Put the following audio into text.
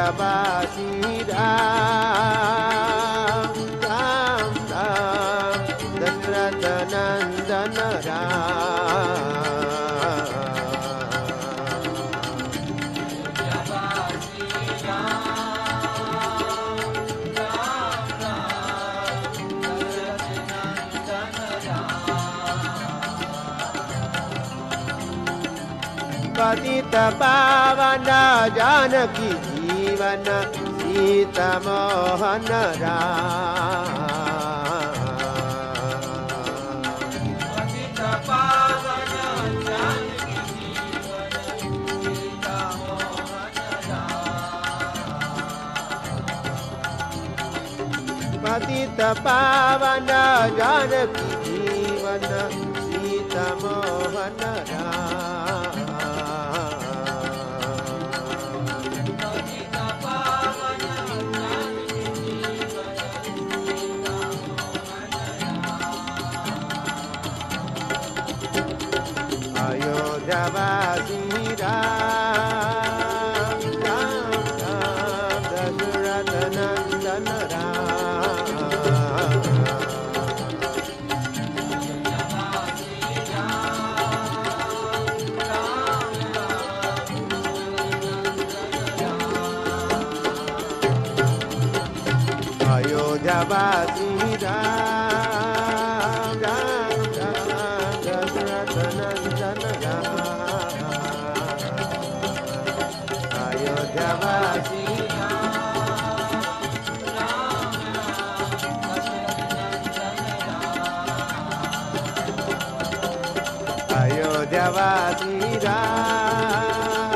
अयोध्यावासी राम राम राम दशरथ नंदन राम। पतित पावन जानकी जीवन सीता मोहन राम। पतित पावन जानकी जीवन सीता मोहन राम। पतित पावन जानकी जीवन सीता मोहन राम। अयोध्यावासी राम राम राम दशरथ नंदन राम। अयोध्यावासी राम राम राम दशरथ नंदन राम। अयोध्यावासी अयोध्यावासी राम